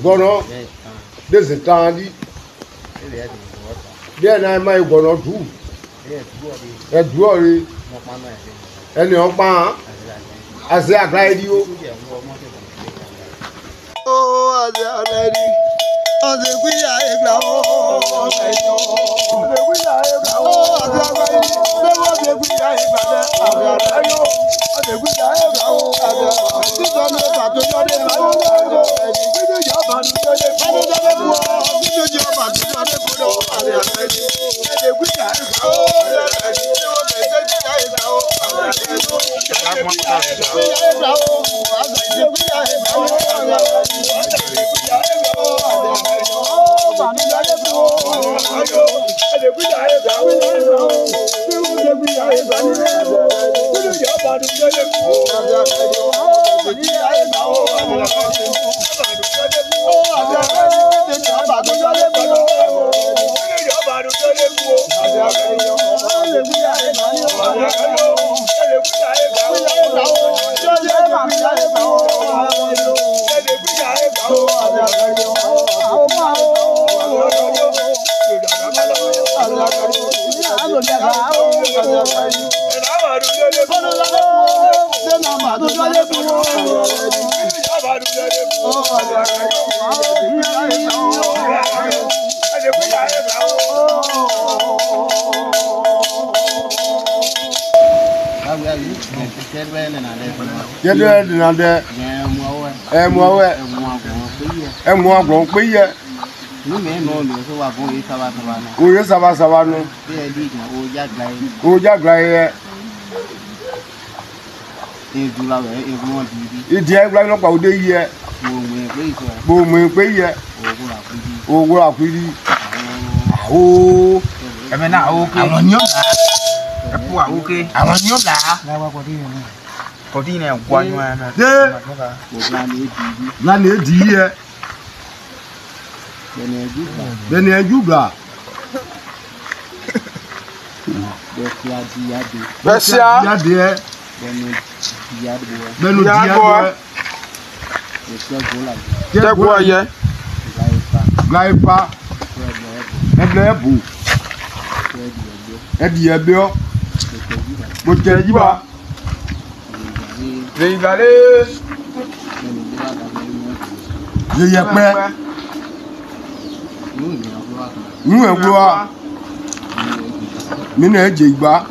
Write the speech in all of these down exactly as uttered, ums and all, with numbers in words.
Gono. This is Tandy. Then I might go to two. A glory. And your pa. I say I cried you. Oh, I lady. Oh, the we are now. Oh, the we are now. Oh, the we are now. The we are now. This one is about to go to the video job and the video job and the the we are Get there, another. I'm aware. I'm more grown. You may know who are going to Savannah. Who is Savannah? Who just like it, dear, right about the year. Boom, we pay yet. Oh, we're up with you. Oh, I mean, I'm on your okay. I'm on your lap. Codina, one man. None is dear. Then you got. That's ya, dear. Then you are. Get what, yeah? Glaipa. And the boo. And the bill. What can you are? They got it. You are man. You are blower. Mina Jiba.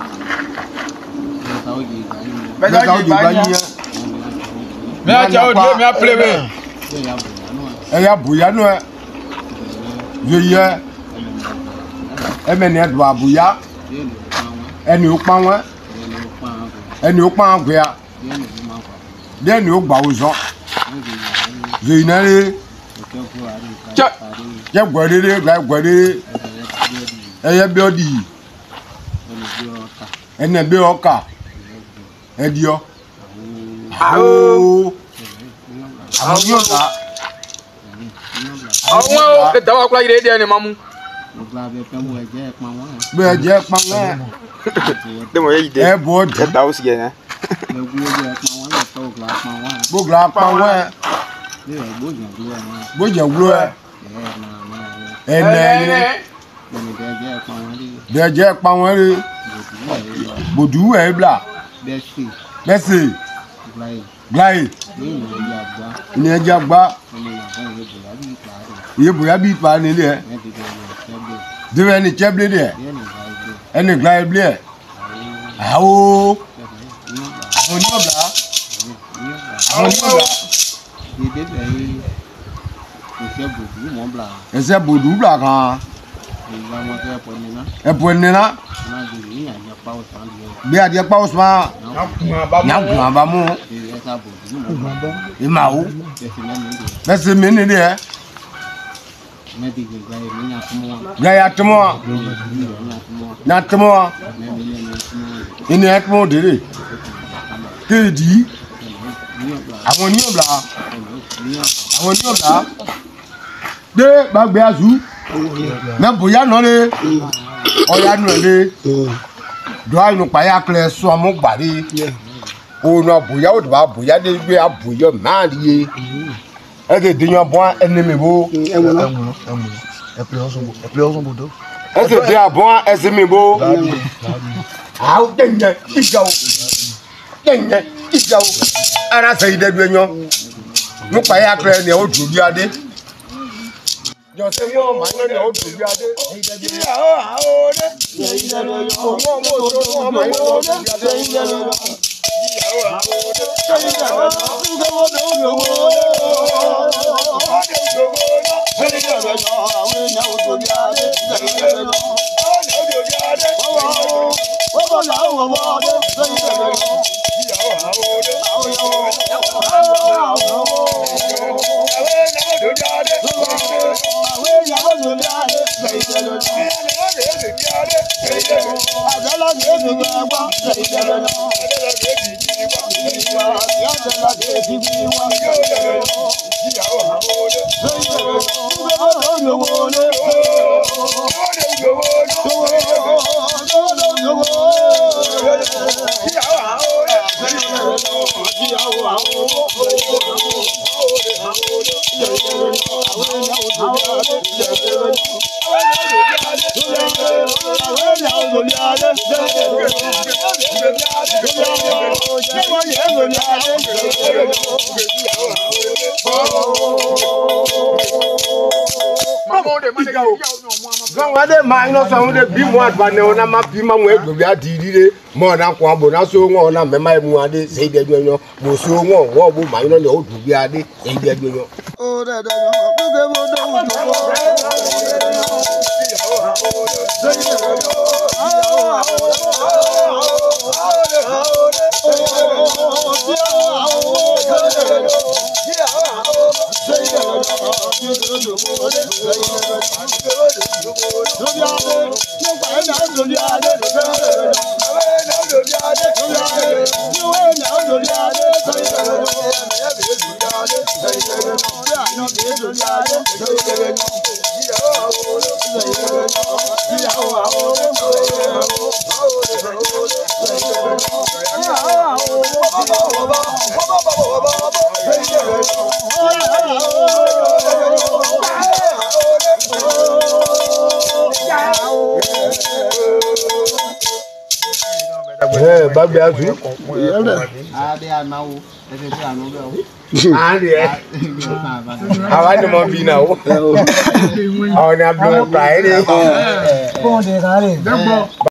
But I don't buy you. May I tell you, may I play with? I have Buyano. You hear? Eminent Babuya. And you power. And you pound where? Then you bow up. The Nelly. Just what it is, like what it is. I have body. And a bill car. And you. Oh, oh, the dog like it, and Mamma. Where Jack Mamma? The way they bought the house again. Book lap power. Would you blue? And then they're Jack Power. Would you a black? Let's see. Glide. Near Jabba. You will be finding there. Do any chabby there? Any glide there? How? On your black? On your black? It's a Budu black, huh? A Puenina? Be at your post, ma. Now, Bamu. Imau. That's a minute there. Gaya tomorrow. Not tomorrow. In the Atmo did it. Did he? I want you black. I want you black. De Bagbazu. Nabuya no le. Oya no le. Do I know Payakle so among body? Oh no, Buya would have Buya de be a Buya man ye. Ese dinho bom enemy bo. É um não. É pior som, é pior som bodo. Ese dia bom enemy bo. Ah, o tem né, igual. Tem né, igual. Ara sei de gbenyo. Mo pa ya kre ne o dubi ade. Yo se mo ma no ne o dubi ade. Ya o ha o de. Mo mo so mo ma no o dubi ade. Ya o ha o de. Ya o ha o Gan wa de ma ino so de bi mo adba ne ona ma bi ma mo edobi adire mo na kwa bo na so won na me ma mu ade sei de adwanyo mo so won wo bo ma ino le odobi ade sei de adwanyo o da da yo ku ge mo do wo Eh, babi azu. Ah, they are now. They are now. Ah, yeah. How I know be now. Oh, na blue Friday.